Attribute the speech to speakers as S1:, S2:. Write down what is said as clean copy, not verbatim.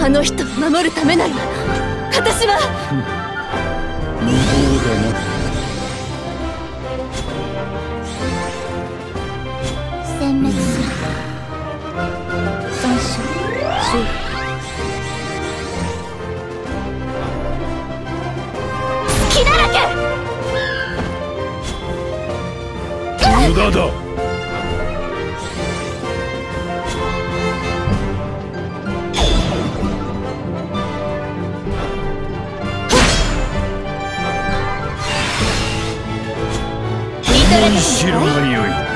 S1: あの人を守るためなら私は
S2: 無謀だな。
S3: 殲滅する。損傷修復。
S1: 隙だらけ。
S2: 無駄だ。にしろがよい。